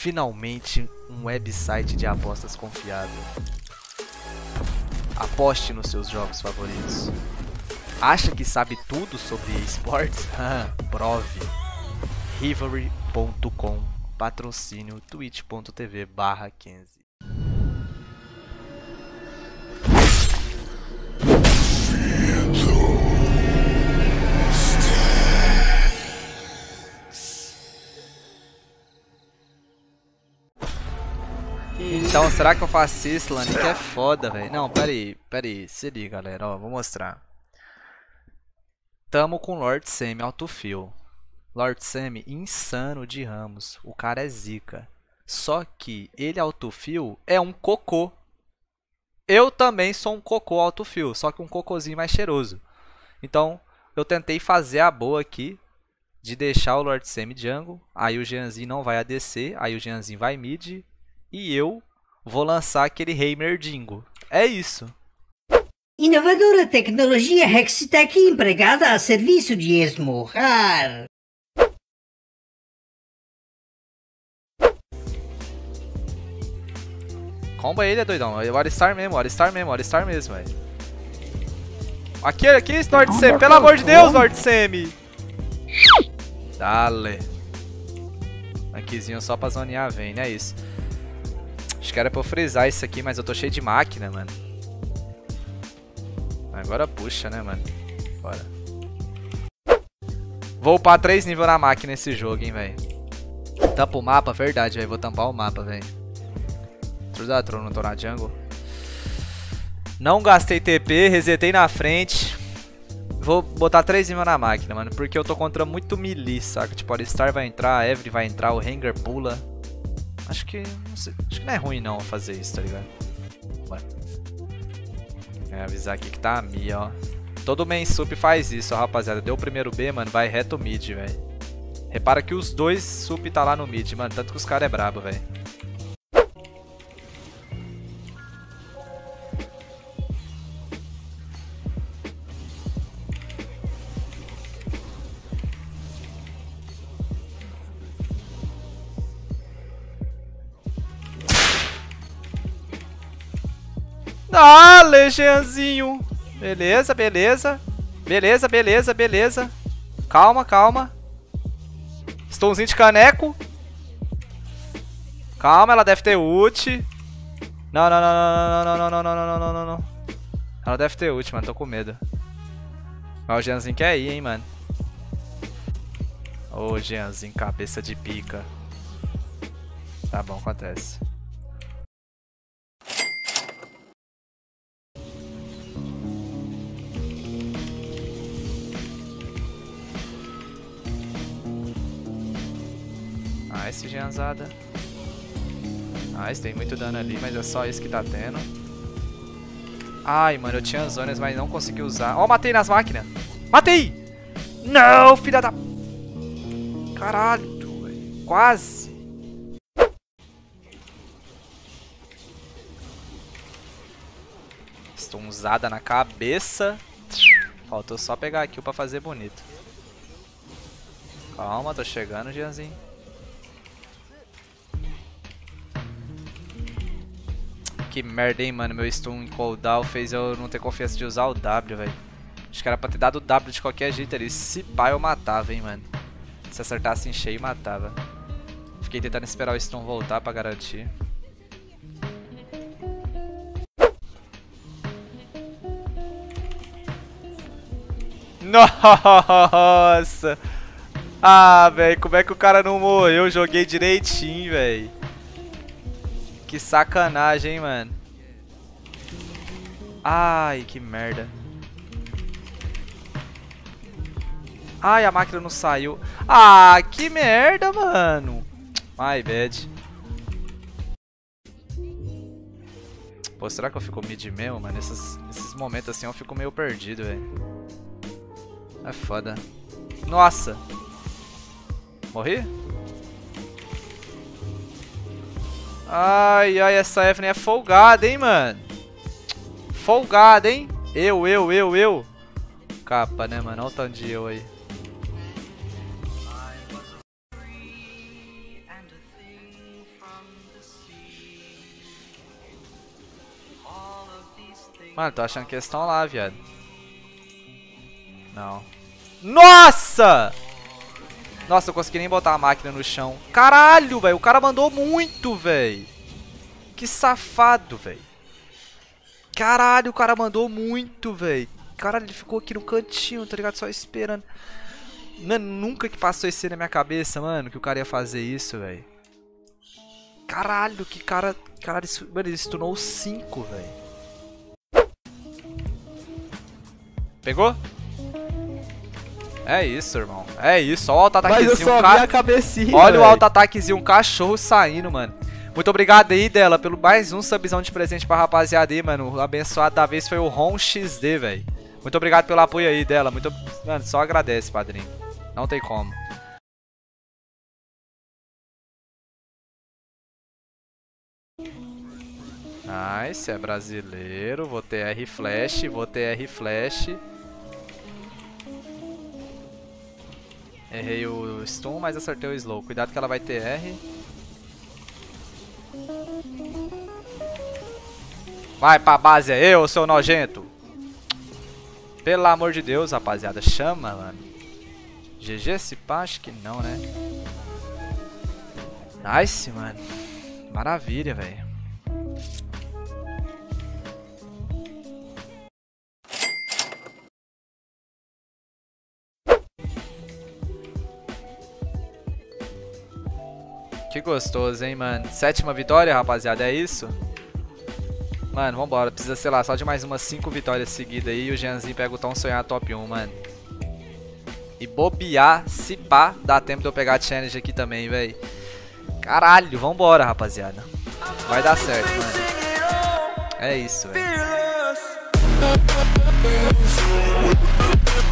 Finalmente, um website de apostas confiável. Aposte nos seus jogos favoritos. Acha que sabe tudo sobre esportes? Prove. Rivalry.com. Patrocínio twitch.tv/Kenzie. Então, será que eu faço isso, Lani? Que é foda, velho. Não, pera aí. Se liga, galera. Ó, vou mostrar. Tamo com Lord Semi autofill. Lord Semi insano de Ramos. O cara é zica. Só que ele autofill é um cocô. Eu também sou um cocô autofill, só que um cocôzinho mais cheiroso. Então, eu tentei fazer a boa aqui de deixar o Lord Semi jungle. Aí o Jeanzinho não vai ADC, aí o Jeanzinho vai mid. E eu vou lançar aquele Heimer Dingo. É isso. Inovadora tecnologia Hextech empregada a serviço de esmurrar. Comba ele, é doidão. O Alistar mesmo, velho. Aqui, Lord Semi. Pelo amor de Deus, Lord Semi. Dale. Aquizinho só pra zonear, vem, né? É isso. Acho que era pra eu frisar isso aqui, mas eu tô cheio de máquina, mano. Agora puxa, né, mano? Bora. Vou upar 3 níveis na máquina nesse jogo, hein, velho. Tampa o mapa, verdade, velho. Vou tampar o mapa, velho. Trudatron, não tô na jungle. Não gastei TP, resetei na frente. Vou botar 3 níveis na máquina, mano. Porque eu tô contra muito melee, saca? Tipo, o Alistar vai entrar, a Evelyn vai entrar, o Rengar pula. Acho que não é ruim não fazer isso, tá ligado? Bora. Avisar aqui que tá a Mia, ó. Todo main sup faz isso, ó, rapaziada. Deu o primeiro B, mano, vai reto mid, velho. Repara que os dois sup tá lá no mid, mano. Tanto que os caras é brabo, velho. Ah, Legianzinho. Beleza. Calma. Stonzinho de caneco. Calma, ela deve ter ult. Não. Ela deve ter ult, mano. Tô com medo. Mas o Jeanzinho quer ir, hein, mano. Ô, Jeanzinho, cabeça de pica. Tá bom, acontece. Nice, Jeanzada. Nice, tem muito dano ali, mas é só isso que tá tendo. Ai, mano, eu tinha zonas, mas não consegui usar. Ó, matei nas máquinas. Matei! Não, filha da... Caralho, véio. Quase. Stunzada na cabeça. Faltou só pegar a kill pra fazer bonito. Calma, tô chegando, Jeanzinho. Que merda, hein, mano. Meu stun em cooldown fez eu não ter confiança de usar o W, velho. Acho que era pra ter dado o W de qualquer jeito ali. Se pá, eu matava, hein, mano. Se acertasse em cheio, matava. Fiquei tentando esperar o stun voltar pra garantir. Nossa! Ah, velho, como é que o cara não morreu? Eu joguei direitinho, velho. Que sacanagem, hein, mano. Ai, que merda. Ai, a máquina não saiu. Ah, que merda, mano. My bad. Pô, será que eu fico mid mesmo, mano? Nesses momentos assim eu fico meio perdido, velho. É foda. Nossa. Morri? Ai, essa Evelyn é folgada, hein, mano. Folgada, hein. Eu. Capa, né, mano. Olha o tanto de eu aí. Mano, tô achando que eles estão lá, viado. Não. Nossa! Nossa, eu consegui nem botar a máquina no chão. Caralho, velho. O cara mandou muito, velho. Que safado, velho. Caralho, o cara mandou muito, velho. Caralho, ele ficou aqui no cantinho, tá ligado? Só esperando. Mano, nunca que passou isso na minha cabeça, mano, que o cara ia fazer isso, velho. Caralho, que cara... Caralho, isso... Mano, ele stunou 5, velho. Pegou? É isso, irmão. É isso. Olha o auto-ataquezinho. Mas eu só vi a cabecinha, olha véio. o auto-ataquezinho. Um cachorro saindo, mano. Muito obrigado aí, dela, pelo mais um subzão de presente pra rapaziada aí, mano. O abençoado da vez foi o Ron XD, velho. Muito obrigado pelo apoio aí, dela. Muito... Mano, só agradece, padrinho. Não tem como. Nice, é brasileiro. Vou ter R flash, vou ter R flash. Errei o stun, mas acertei o slow. Cuidado que ela vai ter R. Vai pra base aí, ô seu nojento. Pelo amor de Deus, rapaziada. Chama, mano. GG se pá? Acho que não, né? Nice, mano. Maravilha, velho. Que gostoso, hein, mano. 7ª vitória, rapaziada, é isso? Mano, vambora. Precisa, sei lá, só de mais umas 5 vitórias seguidas aí e o Jeanzinho pega o tão sonhado top 1, mano. E bobear, se pá, dá tempo de eu pegar a challenge aqui também, velho. Caralho, vambora, rapaziada. Vai dar certo, mano. É isso, velho.